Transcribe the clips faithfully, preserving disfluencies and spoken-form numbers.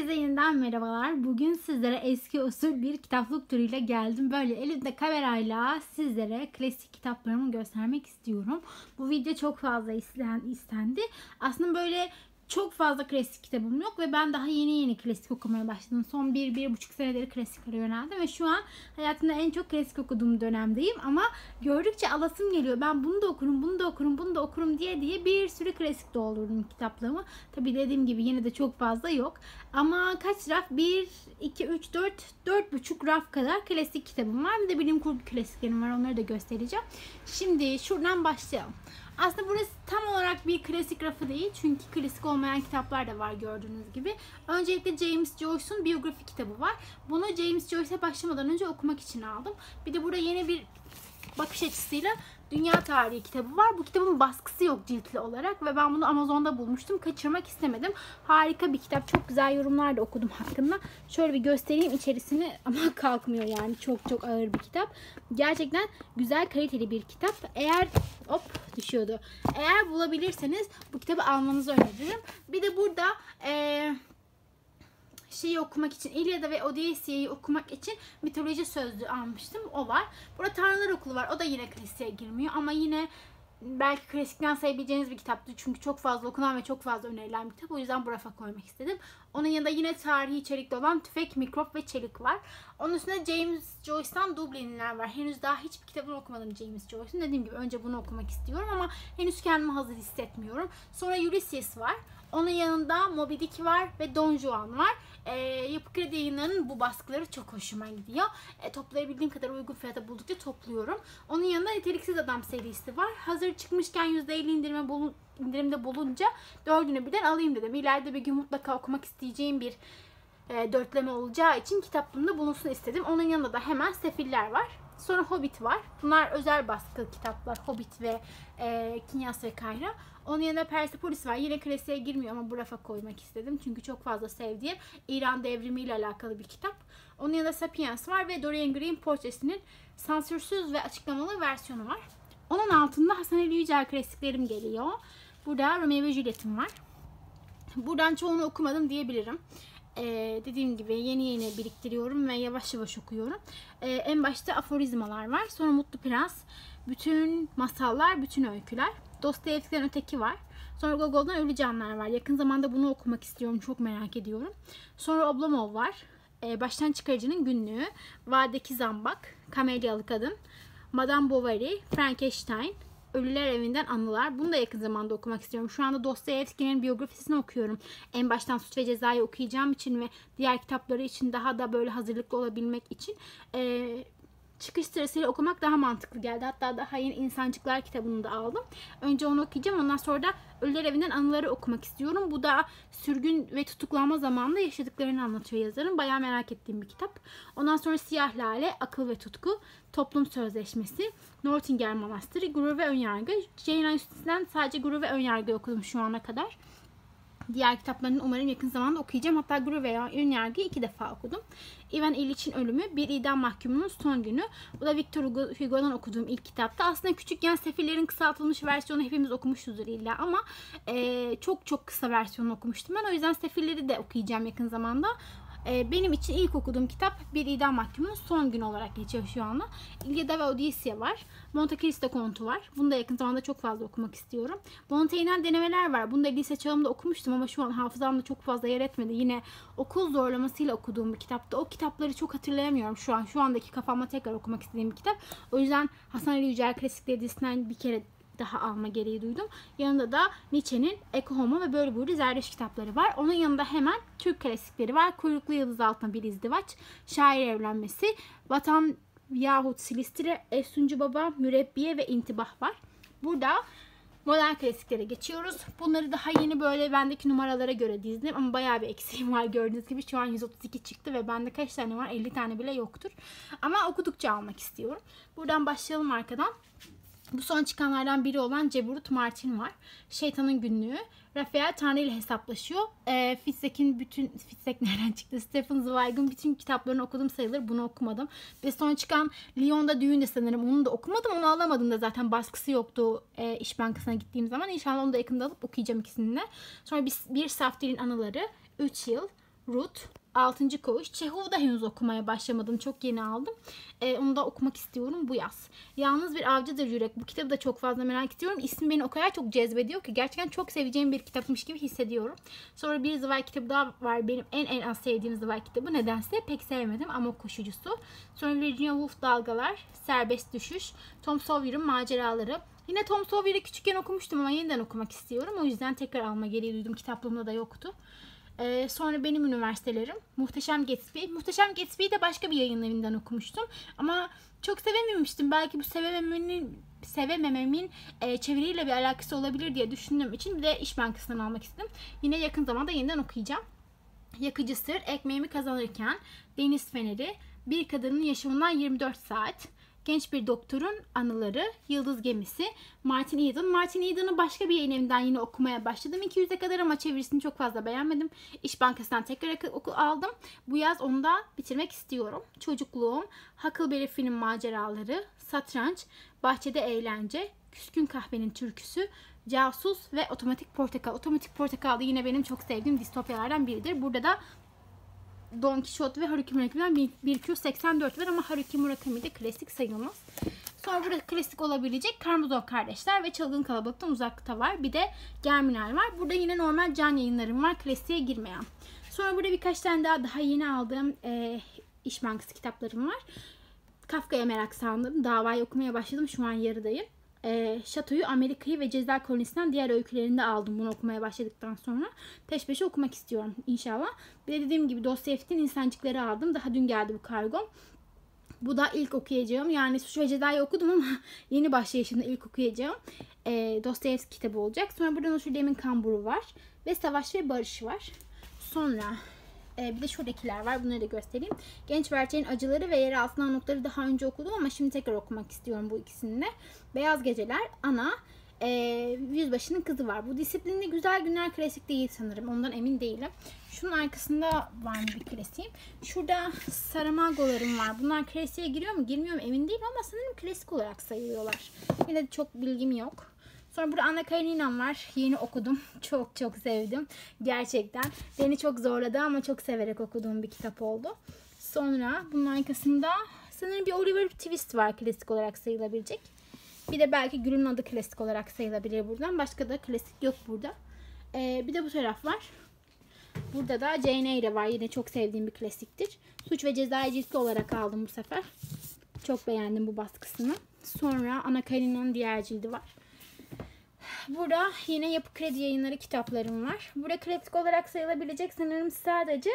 Herkese yeniden merhabalar. Bugün sizlere eski usul bir kitaplık turuyla geldim. Böyle elimde kamerayla sizlere klasik kitaplarımı göstermek istiyorum. Bu video çok fazla isten, istendi. Aslında böyle çok fazla klasik kitabım yok ve ben daha yeni yeni klasik okumaya başladım. Son bir, bir buçuk senedir klasiklere yöneldim ve şu an hayatımda en çok klasik okuduğum dönemdeyim. Ama gördükçe alasım geliyor. Ben bunu da okurum, bunu da okurum, bunu da okurum diye diye bir sürü klasik doldurdum kitaplığımı. Tabii dediğim gibi yine de çok fazla yok. Ama kaç raf? bir, iki, üç, dört, dört buçuk raf kadar klasik kitabım var. Bir de bilim kurgu klasiklerim var. Onları da göstereceğim. Şimdi şuradan başlayalım. Aslında burası tam olarak bir klasik rafı değil. Çünkü klasik olmayan kitaplar da var gördüğünüz gibi. Öncelikle James Joyce'un biyografi kitabı var. Bunu James Joyce'e başlamadan önce okumak için aldım. Bir de burada yeni bir bakış açısıyla Dünya Tarihi kitabı var. Bu kitabın baskısı yok ciltli olarak ve ben bunu Amazon'da bulmuştum. Kaçırmak istemedim. Harika bir kitap. Çok güzel yorumlar da okudum hakkında. Şöyle bir göstereyim içerisini ama kalkmıyor yani. Çok çok ağır bir kitap. Gerçekten güzel, kaliteli bir kitap. Eğer hop düşüyordu. Eğer bulabilirseniz bu kitabı almanızı öneririm. Bir de burada eee şeyi okumak için, İlyada ve Odysseus'u okumak için mitoloji sözlüğü almıştım. O var. Burada Tanrılar Okulu var. O da yine klasiğe girmiyor ama yine belki klasikten sayabileceğiniz bir kitaptı. Çünkü çok fazla okunan ve çok fazla önerilen bir kitap. O yüzden bu rafa koymak istedim. Onun yanında yine tarihi içerikli olan Tüfek, Mikrop ve Çelik var. Onun üstünde James Joyce'dan Dublin'ler var. Henüz daha hiçbir kitabını okumadım James Joyce'un. Dediğim gibi önce bunu okumak istiyorum ama henüz kendimi hazır hissetmiyorum. Sonra Ulysses var. Onun yanında Moby Dick var ve Don Juan var. E, Yapı Kredi Yayınları'nın bu baskıları çok hoşuma gidiyor. E, toplayabildiğim kadar uygun fiyata buldukça topluyorum. Onun yanında Niteliksiz Adam serisi var. Hazır çıkmışken yüzde elli indirime bulun, indirimde bulunca dördünü birden alayım dedim. İleride bir gün mutlaka okumak isteyeceğim bir e, dörtleme olacağı için kitaplığımda bulunsun istedim. Onun yanında da hemen Sefiller var. Sonra Hobbit var. Bunlar özel baskı kitaplar. Hobbit ve e, Kinyas ve Kayra. Onun yanında Persepolis var. Yine klasiğe girmiyor ama bu rafa koymak istedim. Çünkü çok fazla sevdiğim İran devrimi ile alakalı bir kitap. Onun yanında Sapiens var ve Dorian Gray'in portresinin sansürsüz ve açıklamalı versiyonu var. Onun altında Hasan Ali Yücel klasiklerim geliyor. Burada Romeo ve Juliet'im var. Buradan çoğunu okumadım diyebilirim. Ee, dediğim gibi yeni yeni biriktiriyorum ve yavaş yavaş okuyorum. Ee, en başta aforizmalar var. Sonra Mutlu Prens, bütün masallar, bütün öyküler. Dostoyevski'den Öteki var. Sonra Gogol'dan Ölü Canlar var. Yakın zamanda bunu okumak istiyorum. Çok merak ediyorum. Sonra Oblomov var. Ee, Baştan Çıkarıcı'nın Günlüğü. Vadideki Zambak. Kamelyalı Kadın. Madame Bovary. Frankenstein. Ölüler Evinden Anılar. Bunu da yakın zamanda okumak istiyorum. Şu anda Dostoyevski'nin biyografisini okuyorum. En baştan Suç ve Ceza'yı okuyacağım için ve diğer kitapları için daha da böyle hazırlıklı olabilmek için Ee, çıkış sırasıyla okumak daha mantıklı geldi. Hatta daha yeni İnsancıklar kitabını da aldım. Önce onu okuyacağım. Ondan sonra da Ölüler Evinden Anıları okumak istiyorum. Bu da sürgün ve tutuklanma zamanında yaşadıklarını anlatıyor yazarın. Bayağı merak ettiğim bir kitap. Ondan sonra Siyah Lale, Akıl ve Tutku, Toplum Sözleşmesi, Northinger Manastırı, Gurur ve Önyargı. Jane Austen'den sadece Gurur ve Önyargı okudum şu ana kadar. Diğer kitaplarını umarım yakın zamanda okuyacağım. Hatta Gurur ve Önyargı'yı iki defa okudum. Ivan İliç'in Ölümü, Bir idam mahkumunun son günü. Bu da Victor Hugo'dan okuduğum ilk kitapta. Aslında küçükken Sefillerin kısaltılmış versiyonu hepimiz okumuşuzdur illa ama e, çok çok kısa versiyonu okumuştum ben. O yüzden Sefilleri de okuyacağım yakın zamanda. Benim için ilk okuduğum kitap Bir idam mahkumunun son günü olarak geçiyor şu anda. İlyada ve Odysseus var. Monte Cristo Kontu var. Bunu da yakın zamanda çok fazla okumak istiyorum. Montaigne'den Denemeler var. Bunu da lise çağımda okumuştum ama şu an hafızamda çok fazla yer etmedi. Yine okul zorlamasıyla okuduğum bir kitaptı. O kitapları çok hatırlayamıyorum şu an. Şu andaki kafamda tekrar okumak istediğim bir kitap. O yüzden Hasan Ali Yücel klasikleri dizisinden bir kere daha alma gereği duydum. Yanında da Nietzsche'nin Ecce Homo ve Böyle Buyurdu Zerdeşt kitapları var. Onun yanında hemen Türk klasikleri var. Kuyruklu Yıldız Altında Bir İzdivaç, Şair Evlenmesi, Vatan yahut Silistre, Efsuncu Baba, Mürebbiye ve İntibah var. Burada modern klasiklere geçiyoruz. Bunları daha yeni böyle bendeki numaralara göre dizdim ama bayağı bir eksiğim var gördüğünüz gibi. Şu an yüz otuz iki çıktı ve bende kaç tane var? elli tane bile yoktur. Ama okudukça almak istiyorum. Buradan başlayalım arkadan. Bu son çıkanlardan biri olan Ceburut Martin var. Şeytanın Günlüğü. Raphael Tanrı ile hesaplaşıyor. E, Fitzek'in bütün... Fitzek nereden çıktı? Stephen Zweig'in bütün kitaplarını okudum sayılır. Bunu okumadım. Ve son çıkan Lyon'da Düğün de sanırım. Onu da okumadım. Onu alamadım da zaten baskısı yoktu e, İş Bankası'na gittiğim zaman. İnşallah onu da yakında alıp okuyacağım ikisini de. Sonra bir, bir Saf Dilin Anıları. üç Yıl. Ruth, Altıncı Koğuş. Çehov'u da henüz okumaya başlamadım. Çok yeni aldım. Ee, onu da okumak istiyorum bu yaz. Yalnız Bir Avcıdır Yürek. Bu kitabı da çok fazla merak ediyorum. İsmi beni o kadar çok cezbediyor ki gerçekten çok seveceğim bir kitapmış gibi hissediyorum. Sonra bir Zweig kitabı daha var. Benim en en az sevdiğim Zweig kitabı. Nedense pek sevmedim. Amok Koşucusu. Sonra Virginia Woolf Dalgalar, Serbest Düşüş, Tom Sawyer'ın Maceraları. Yine Tom Sawyer'ı küçükken okumuştum ama yeniden okumak istiyorum. O yüzden tekrar alma gereği duydum. Kitaplığımda da yoktu. Ee, sonra Benim Üniversitelerim, Muhteşem Gatsby. Muhteşem Gatsby'yi de başka bir yayın evinden okumuştum. Ama çok sevememiştim. Belki bu sevememenin, sevemememin e, çeviriyle bir alakası olabilir diye düşündüğüm için bir de İş Bankası'ndan almak istedim. Yine yakın zamanda yeniden okuyacağım. Yakıcı Sır, Ekmeğimi Kazanırken, Deniz Feneri, Bir Kadının Yaşamından yirmi dört saat, Genç Bir Doktorun Anıları, Yıldız Gemisi, Martin Eden. Martin Eden'ı başka bir yayın evinden yine okumaya başladım. iki yüze kadar ama çevirisini çok fazla beğenmedim. İş Bankası'ndan tekrar oku aldım. Bu yaz onu da bitirmek istiyorum. Çocukluğum, Huckleberry Finn'in Maceraları, Satranç, Bahçede Eğlence, Küskün Kahvenin Türküsü, Casus ve Otomatik Portakal. Otomatik Portakal da yine benim çok sevdiğim distopyalardan biridir. Burada da Don Quixote ve Haruki Murakami'den bir iki yüz seksen dört var ama Haruki Murakami de klasik sayılmaz. Sonra burada klasik olabilecek Karamazov Kardeşler ve Çılgın Kalabalıktan Uzakta var. Bir de Germinal var. Burada yine normal can yayınlarım var. Klasiğe girmeyen. Sonra burada birkaç tane daha daha yeni aldığım e, İş Bankası kitaplarım var. Kafka'ya merak saldım. Davayı okumaya başladım. Şu an yarıdayım. E, Şatoyu, Amerika'yı ve Ceza Kolonisi'nden diğer öykülerini de aldım bunu okumaya başladıktan sonra. Peş peşe okumak istiyorum inşallah. Bir de dediğim gibi Dostoyevski'nin İnsancıkları aldım. Daha dün geldi bu kargom. Bu da ilk okuyacağım. Yani Suç ve Ceza'yı okudum ama yeni başlayışında ilk okuyacağım. E, Dostoyevski kitabı olacak. Sonra burada Notre Dame'in Kamburu var. Ve Savaş ve Barış var. Sonra e, bir de şuradakiler var. Bunları da göstereyim. Genç Berçer'in Acıları ve Yer Altından Notları daha önce okudum ama şimdi tekrar okumak istiyorum bu ikisini de. Beyaz Geceler, Ana, e, Yüzbaşı'nın Kızı var. Bu Disiplinli Güzel Günler klasik değil sanırım. Ondan emin değilim. Şunun arkasında var mı bir klasiğim? Şurada Saramago'larım var. Bunlar klasiğe giriyor mu girmiyor mu emin değilim ama sanırım klasik olarak sayılıyorlar. Yine de çok bilgim yok. Sonra burada Anna Karenina var. Yeni okudum. Çok çok sevdim. Gerçekten. Beni çok zorladı ama çok severek okuduğum bir kitap oldu. Sonra bunun arkasında sanırım bir Oliver Twist var klasik olarak sayılabilecek. Bir de belki Gül'ün Adı klasik olarak sayılabilir buradan. Başka da klasik yok burada. Ee, bir de bu taraf var. Burada da Jane Eyre var. Yine çok sevdiğim bir klasiktir. Suç ve Ceza'yı ciltli olarak aldım bu sefer. Çok beğendim bu baskısını. Sonra Anna Karenina'nın diğer cildi var. Burada yine Yapı Kredi Yayınları kitaplarım var. Burada klasik olarak sayılabilecek sanırım sadece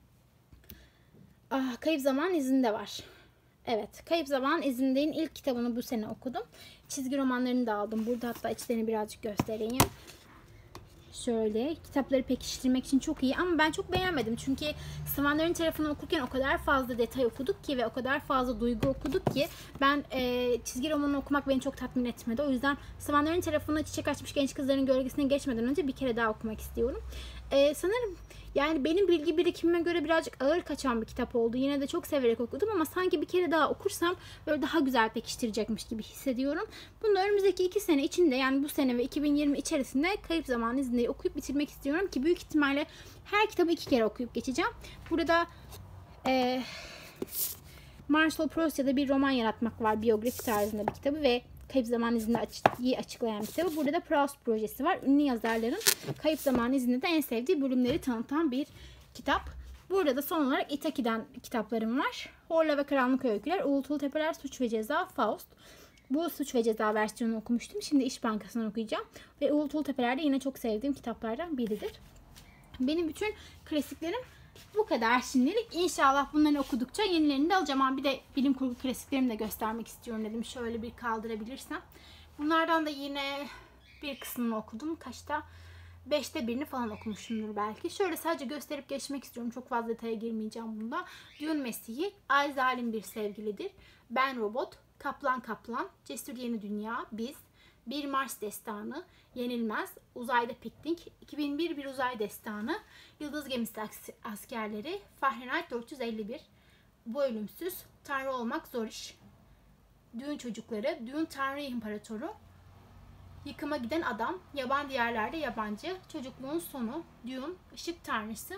ah, Kayıp Zaman İzinde var. Evet, Kayıp Zaman İzinde'nin ilk kitabını bu sene okudum. Çizgi romanlarını da aldım. Burada hatta içlerini birazcık göstereyim. Şöyle, kitapları pekiştirmek için çok iyi ama ben çok beğenmedim. Çünkü Savanların tarafını okurken o kadar fazla detay okuduk ki ve o kadar fazla duygu okuduk ki ben e, çizgi romanı okumak beni çok tatmin etmedi. O yüzden Savanların tarafını Çiçek Açmış Genç Kızların Gölgesine geçmeden önce bir kere daha okumak istiyorum. E, sanırım yani benim bilgi birikimime göre birazcık ağır kaçan bir kitap oldu. Yine de çok severek okudum ama sanki bir kere daha okursam böyle daha güzel pekiştirecekmiş gibi hissediyorum. Bunu önümüzdeki iki sene içinde yani bu sene ve iki bin yirmi içerisinde Kayıp Zaman İzinde'yi okuyup bitirmek istiyorum ki büyük ihtimalle her kitabı iki kere okuyup geçeceğim. Burada e, Marcel Proust'ta bir roman yaratmak var. Biyografi tarzında bir kitabı ve Kayıp Zaman İzinde'yi açıklayan bir kitabı. Burada da Proust projesi var. Ünlü yazarların Kayıp Zaman İzinde'de en sevdiği bölümleri tanıtan bir kitap. Burada da son olarak Itaki'den kitaplarım var. Horla ve Karanlık Öyküler, Uğultulu Tepeler, Suç ve Ceza, Faust. Bu Suç ve Ceza versiyonunu okumuştum. Şimdi İş Bankası'ndan okuyacağım. Ve Uğultulu Tepeler de yine çok sevdiğim kitaplardan biridir. Benim bütün klasiklerim bu kadar şimdilik. İnşallah bunları okudukça yenilerini de alacağım. Ama bir de bilim kurgu klasiklerimi de göstermek istiyorum dedim. Şöyle bir kaldırabilirsem. Bunlardan da yine bir kısmını okudum. Kaçta? Beşte birini falan okumuşumdur belki. Şöyle sadece gösterip geçmek istiyorum. Çok fazla detaya girmeyeceğim bunda. Dune Mesih'i, Ay Zalim Bir Sevgilidir, Ben Robot, Kaplan Kaplan, Cesur Yeni Dünya, Biz, Bir Mars Destanı, Yenilmez, Uzayda Piknik, iki bin bir Bir Uzay Destanı, Yıldız Gemisi Askerleri, Fahrenheit dört yüz elli bir, Bu Ölümsüz, Tanrı Olmak Zor İş, Dune Çocukları, Dune Tanrı İmparatoru, Yıkıma Giden Adam, Yaban Diyarlarda Yabancı, Çocukluğun Sonu, Dune, Işık Tanrısı,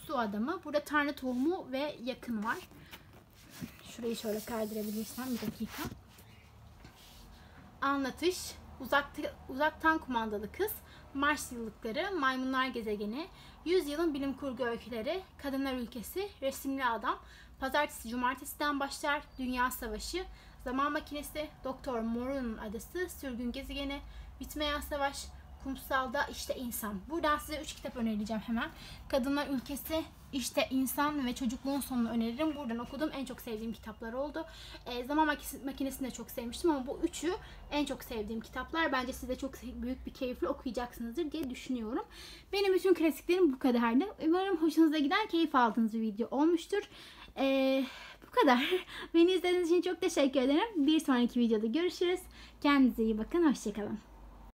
Su Adamı. Burada Tanrı Tohumu ve Yakın var. Şurayı şöyle kaydırabilirsem bir dakika. Anlatış, uzakta, uzaktan kumandalı kız, Mars yıllıkları, maymunlar gezegeni, yüzyılın bilim kurgu öyküleri, kadınlar ülkesi, resimli adam, pazartesi cumartesiden başlar, dünya savaşı, zaman makinesi, Doktor Moreau'nun adası, sürgün gezegeni, bitmeyen savaş, kumsalda işte insan. Buradan size üç kitap önereceğim hemen. Kadınlar ülkesi, işte insan ve çocukluğun sonunu öneririm. Buradan okudum. En çok sevdiğim kitaplar oldu. E, zaman makinesini de çok sevmiştim ama bu üçü en çok sevdiğim kitaplar. Bence siz de çok büyük bir keyifle okuyacaksınızdır diye düşünüyorum. Benim bütün klasiklerim bu kadardı. Umarım hoşunuza giden, keyif aldığınız bir video olmuştur. E, bu kadar. Beni izlediğiniz için çok teşekkür ederim. Bir sonraki videoda görüşürüz. Kendinize iyi bakın. Hoşçakalın.